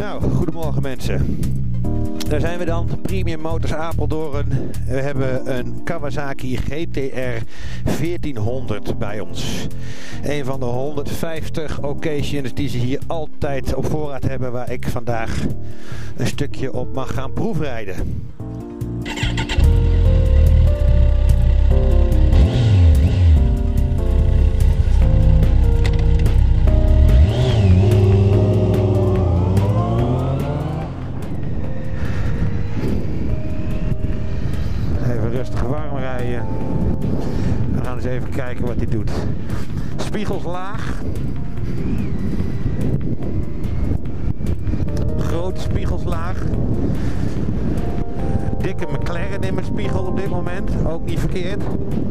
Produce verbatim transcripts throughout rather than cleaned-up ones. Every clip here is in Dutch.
Nou, goedemorgen mensen. Daar zijn we dan, Premium Motors Apeldoorn. We hebben een Kawasaki G T R veertienhonderd bij ons. Een van de honderdvijftig occasions die ze hier altijd op voorraad hebben, waar ik vandaag een stukje op mag gaan proefrijden. Rustig warm rijden. We gaan eens even kijken wat hij doet. Spiegels laag. Grote spiegels laag. Dikke McLaren in mijn spiegel op dit moment. Ook niet verkeerd.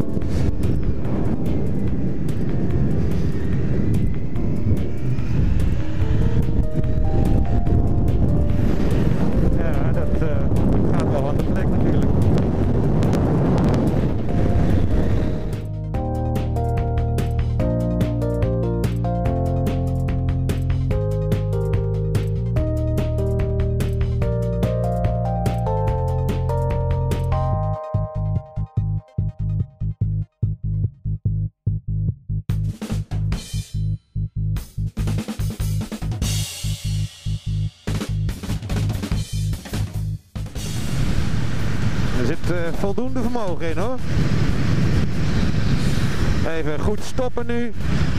Ja, dat uh, gaat wel aan de plek natuurlijk. Er zit uh, voldoende vermogen in hoor. Even goed stoppen nu.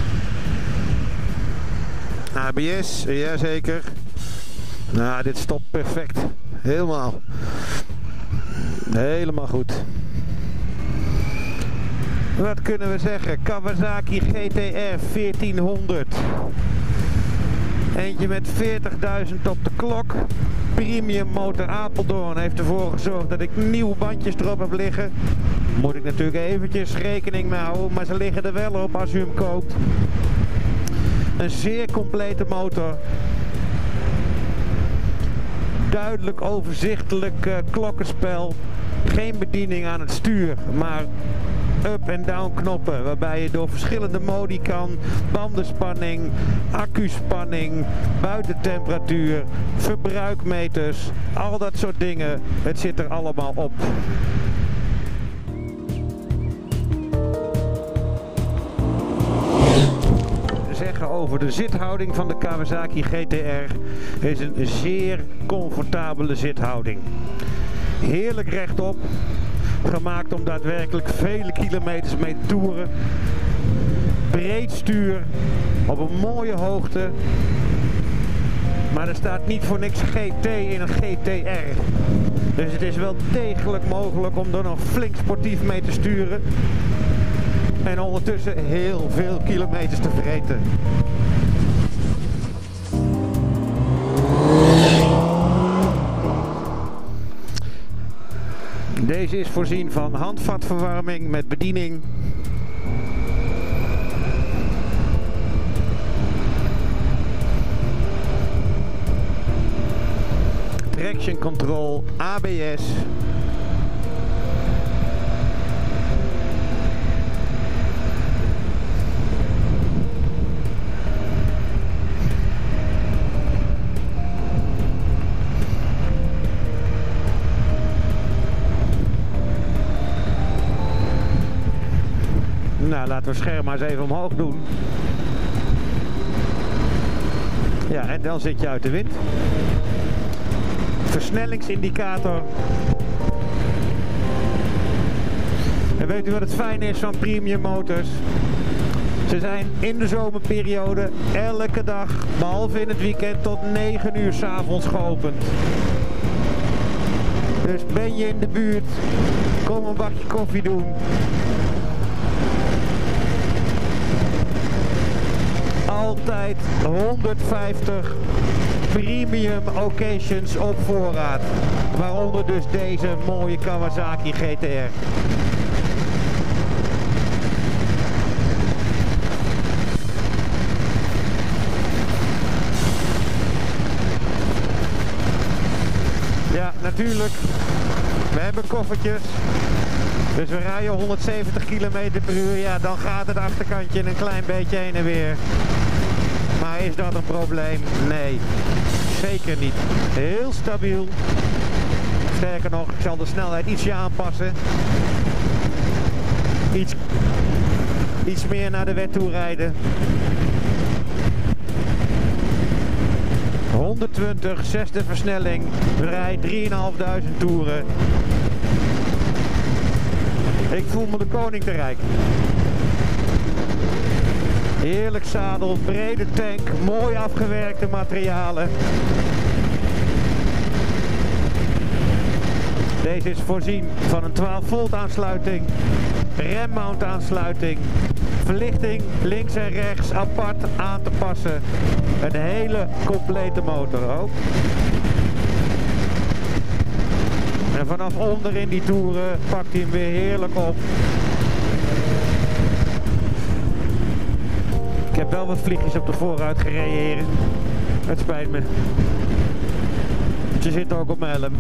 A B S, jazeker. Nou, dit stopt perfect. Helemaal. Helemaal goed. Wat kunnen we zeggen? Kawasaki G T R veertienhonderd. Eentje met veertigduizend op de klok. Premium Motor Apeldoorn heeft ervoor gezorgd dat ik nieuwe bandjes erop heb liggen. Moet ik natuurlijk eventjes rekening mee houden, maar ze liggen er wel op als u hem koopt. Een zeer complete motor. Duidelijk overzichtelijk uh, klokkenspel. Geen bediening aan het stuur, maar up- en down knoppen, waarbij je door verschillende modi kan, bandenspanning, accuspanning, buitentemperatuur, verbruikmeters, al dat soort dingen, het zit er allemaal op. Zeggen over de zithouding van de Kawasaki G T R is een zeer comfortabele zithouding. Heerlijk rechtop. Gemaakt om daadwerkelijk vele kilometers mee te toeren. Breed stuur. Op een mooie hoogte. Maar er staat niet voor niks G T in een G T R. Dus het is wel degelijk mogelijk om er nog flink sportief mee te sturen. En ondertussen heel veel kilometers te vreten. Deze is voorzien van handvatverwarming met bediening. Traction control, A B S. Nou, laten we het scherm maar eens even omhoog doen. Ja, en dan zit je uit de wind. Versnellingsindicator. En weet u wat het fijne is van Premium Motors? Ze zijn in de zomerperiode elke dag, behalve in het weekend, tot negen uur 's avonds geopend. Dus ben je in de buurt, kom een bakje koffie doen. Altijd honderdvijftig premium occasions op voorraad. Waaronder dus deze mooie Kawasaki G T R. Ja, natuurlijk. We hebben koffertjes. Dus we rijden honderdzeventig kilometer per uur. Ja, dan gaat het achterkantje een klein beetje heen en weer. Maar is dat een probleem? Nee. zeker niet. Heel stabiel. Sterker nog, ik zal de snelheid ietsje aanpassen. Iets, iets meer naar de wet toe rijden. honderdtwintig, zesde versnelling. We rijden drieduizend vijfhonderd toeren. Ik voel me de koning te rijk. Heerlijk zadel, brede tank, mooi afgewerkte materialen. Deze is voorzien van een twaalf volt aansluiting, remmount aansluiting, verlichting links en rechts apart aan te passen. Een hele complete motor ook. En vanaf onder in die toeren pakt hij hem weer heerlijk op. Ik heb wel wat vliegjes op de voorruit gereden, heren. Het spijt me. Ze zitten ook op mijn helm.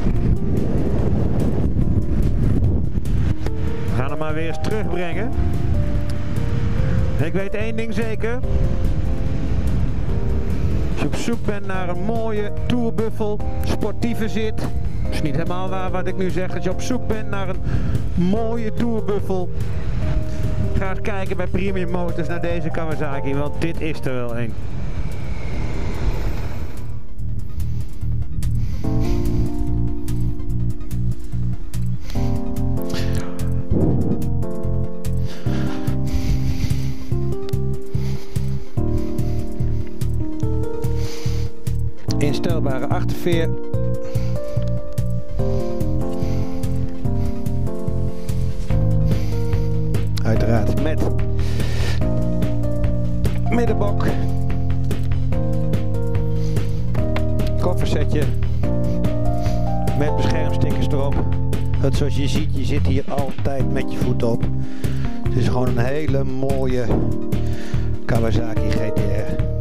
We gaan hem maar weer eens terugbrengen. Ik weet één ding zeker. Als je op zoek bent naar een mooie tourbuffel, sportieve zit. Dat is niet helemaal waar wat ik nu zeg. Als je op zoek bent naar een mooie tourbuffel, ga eens kijken bij Premium Motors naar deze Kawasaki, want dit is er wel een. Instelbare achterveer. Uiteraard met middenbok, koffersetje met beschermstickers erop. Het, zoals je ziet, je zit hier altijd met je voet op. Het is gewoon een hele mooie Kawasaki G T R.